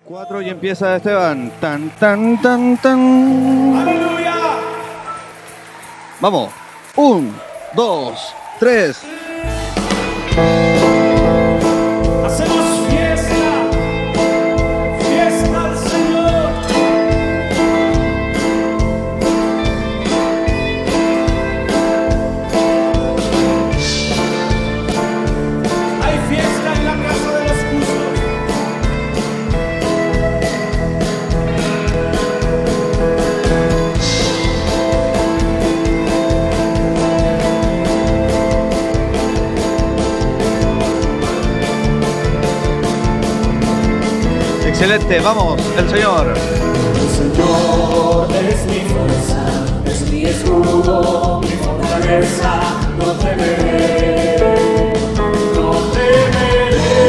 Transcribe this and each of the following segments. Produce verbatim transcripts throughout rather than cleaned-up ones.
Cuatro y empieza Esteban. Tan, tan, tan, tan. ¡Aleluya! Vamos. Un, dos, tres. Hacemos fiesta, fiesta al Señor. Hay fiesta en la casa de los justos. Excelente, vamos, el Señor. El Señor es mi fuerza, es mi escudo, mi fortaleza, no temeré, no temeré,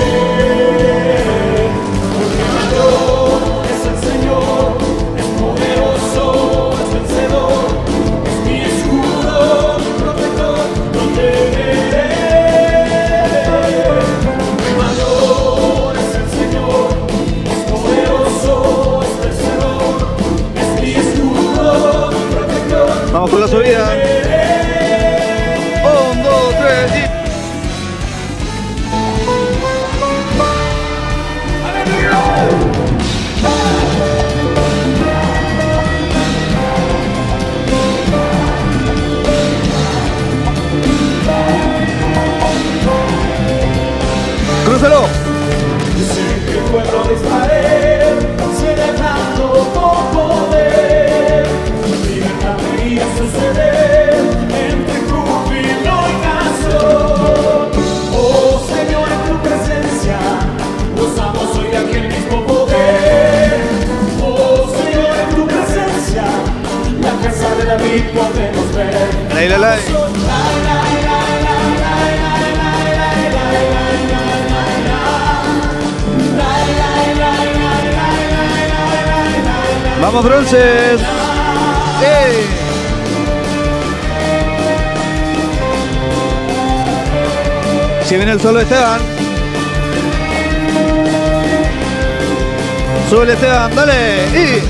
porque mayor es el Señor, es poderoso, es vencedor, es mi escudo, mi protector, no temeré, porque mayor es el Señor. Vamos con la subida. Un, dos, tres y... ¡Crúzalo! Dicen que el pueblo de Israel se levantó con poder. Libertad veía suceder entre júbilo y canción. Oh Señor, en tu presencia gozamos hoy de aquel mismo poder. Oh Señor, en tu presencia la casa de David podemos ver. La, la, la. Vamos, bronces. ¡Ey! Si viene el solo Esteban. Sube Esteban, dale. Y...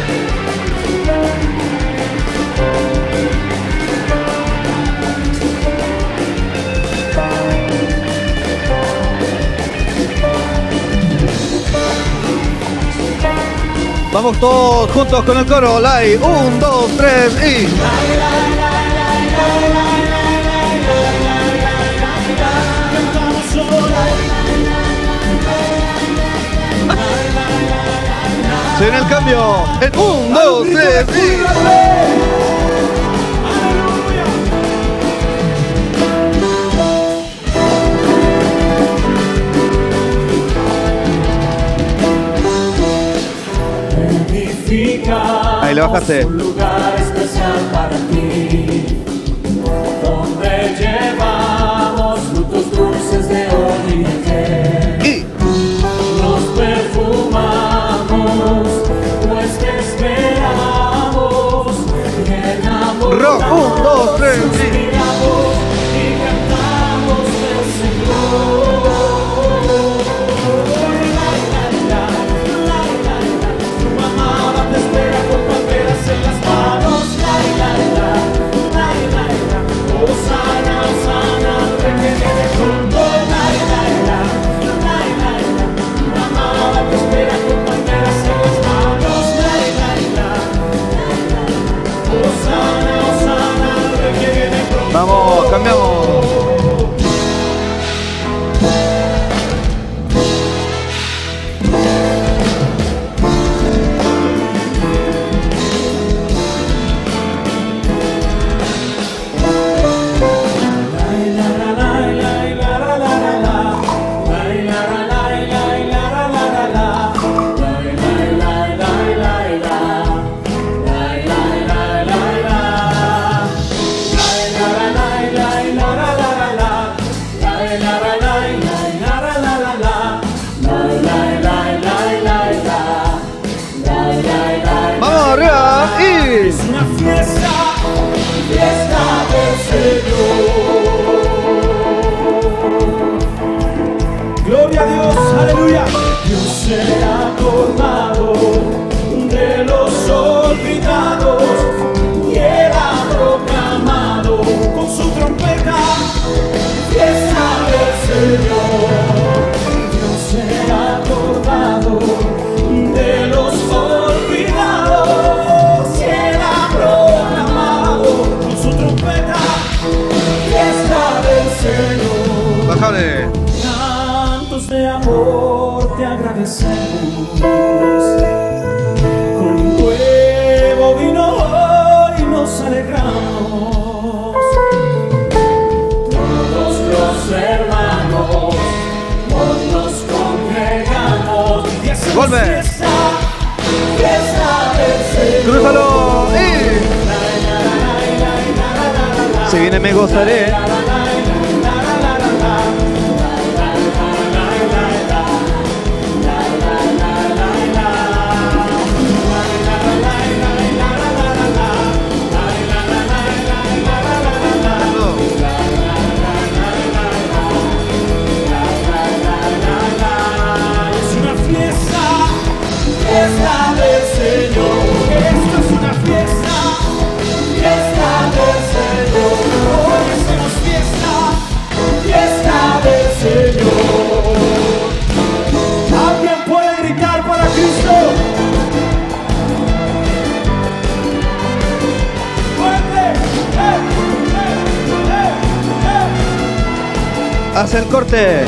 vamos todos juntos con el coro. Lai, un, dos, tres y... Se viene el cambio. En un, dos, tres y... Ahí le bajaste. Un lugar especial para ti, donde llevamos frutos dulces de olive. Y nos perfumamos, pues te esperamos. Llenamos Rock, un, dos, tres y... y cantamos del Señor. Vamos, cambiamos. Es una fiesta, fiesta del Señor. Gloria a Dios, aleluya. Dios será normal. amor te agradecemos. Con un nuevo vino hoy nos alegramos. Todos los hermanos hoy nos congregamos. Y es una Vuelve. fiesta, fiesta del Señor. Crúzalo. ¡Y! Si viene me gozaré. Es una fiesta, fiesta del Señor. Esto es una fiesta, fiesta del Señor. Hoy hacemos fiesta, fiesta del Señor. ¿Alguien puede gritar para Cristo? ¡Fuerte! ¡Eh! ¡Eh! ¡Eh! ¡Eh! Hace el corte.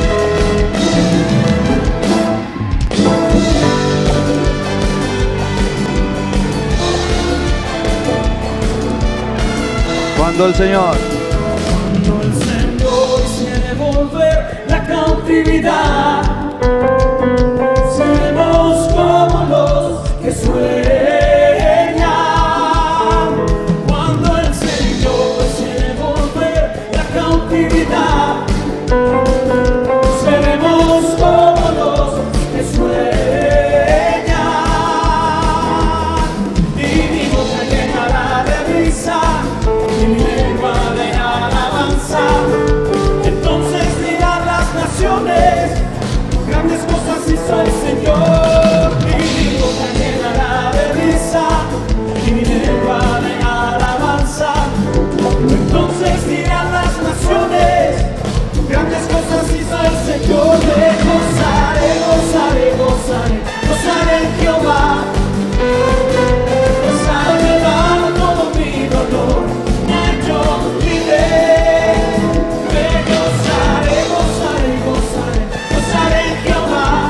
Cuando el Señor Cuando el Señor quiere volver la cautividad, seremos como los que sueñan. Cuando el Señor quiere volver la cautividad, seremos como los que sueñan. Y mi boca llenará de risa y mi lengua de alabanza. Entonces dirán las naciones, grandes cosas hizo el Señor. Y mi boca llenará de risa y mi lengua de alabanza. Entonces dirán las naciones, grandes cosas hizo el Señor. Me gozaré, gozaré, gozaré, gozaré en Jehová. Gozaré de todo mi dolor. Yo viviré, me gozaré, gozaré, gozaré, gozaré en Jehová.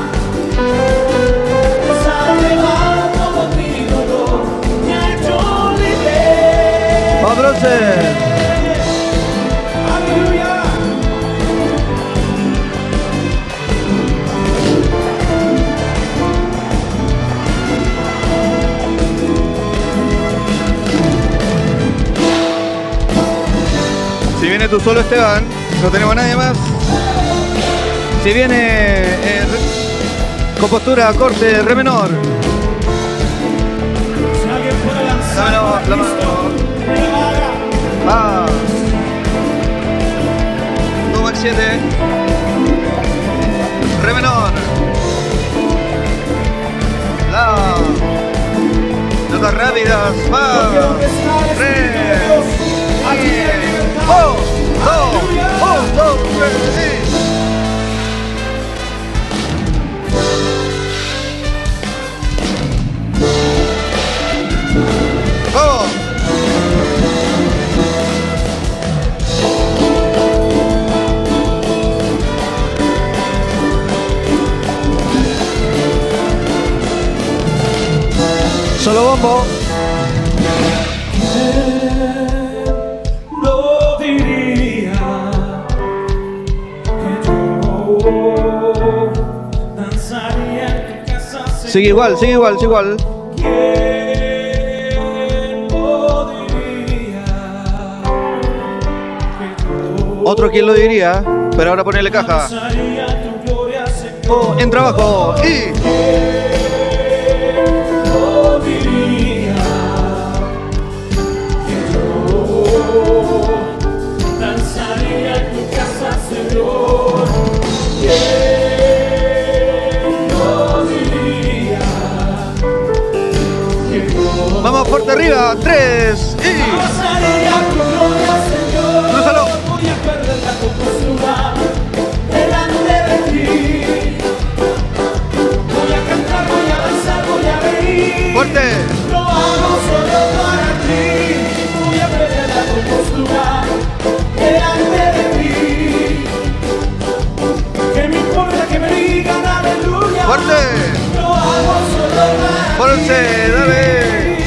Gozaré de todo mi dolor. Yo viviré. Padroche. Aleluya. Si viene tú solo, Esteban, no tenemos a nadie más. Si viene eh, re- con postura, corte, re menor. Si alguien puede lanzar La mano, para la Cristo, mano. que lo haga. Ah. Do al siete. Re menor. La. Notas rápidas. Va. ¿Dónde está el Re. Espíritu de Dios? Aquí hay libertad. Oh, oh, Aleluya. oh, oh, re, oh. Solo bombo. No diría que yo danzaría en tu casa. Sigue igual, sigue igual, sigue igual. ¿Quién no diría que yo Otro quien lo diría, pero ahora ponele caja. danzaría tu gloria, Señor? Oh, en trabajo. Y. No diría que yo danzaría en tu casa, Señor. ¿Quién no diría que yo Vamos fuerte arriba. Tres. Y. danzaría tu gloria, Señor? Crúzalo. Voy a perder la compostura delante de ti. Voy a cantar, voy a danzar, voy a reír. Fuerte. Lo hago solo para ti. Voy a perder la compostura delante de ti. Que me importa que me digas. bronce, dale.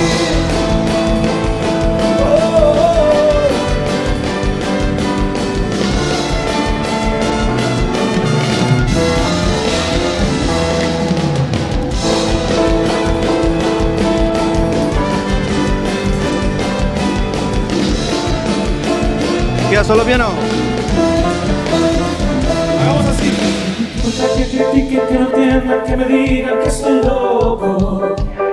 Queda solo piano. Hagamos así. Que critiquen, que no entiendan, que me digan que estoy loco.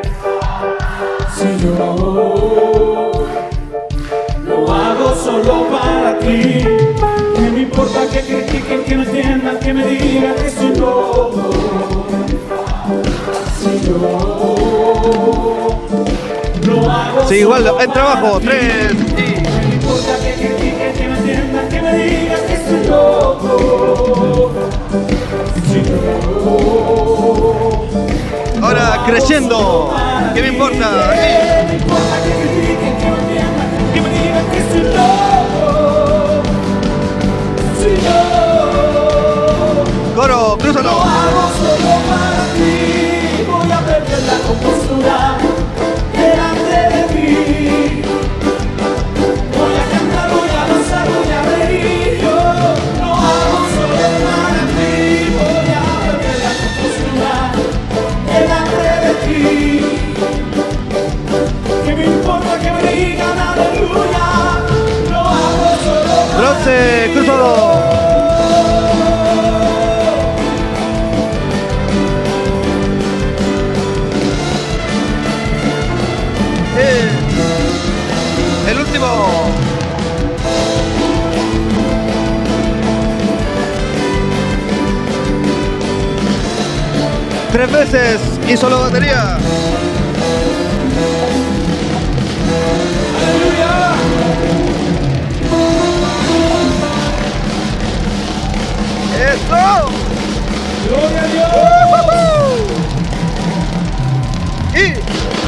Si yo lo hago solo para ti. Que me importa que critiquen, que no entiendan, que me digan que estoy loco. Si yo lo hago. Sí, igual, en trabajo, tres y. Que me importa que critiquen, que no entiendan, que me digan que estoy loco. Si yo Ahora creciendo. ¿Qué me importa? ¿Qué me importa que critiquen, que no entiendan, que me digan que estoy loco? Si yo Coro, lo crúzalo. hago solo para ti, voy a perder la compostura delante de ti. Voy a cantar, voy a danzar, voy a reír. Yo lo hago solo para ti, voy a perder la compostura delante de ti. ¿Qué me importa que me digan aleluya? Lo hago solo para Bronce, cruzado. Eh, El último. Tres veces y solo batería. aleluya. ¡Eso! Gloria a Dios. Y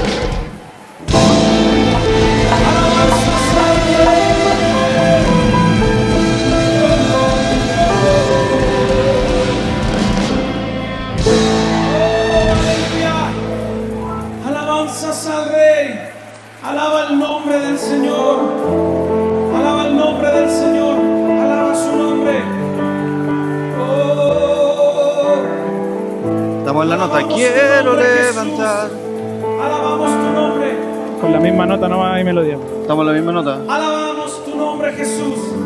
Alabanzas al Rey. Alabanzas al Rey. Alaba el nombre del Señor. Alaba el nombre del Señor. Alaba su nombre. Oh. estamos en la nota. Alabamos tu Quiero nombre, levantar. Jesús. Alabamos tu nombre. Con la misma nota no hay melodía. Estamos en la misma nota. Alabamos tu nombre, Jesús.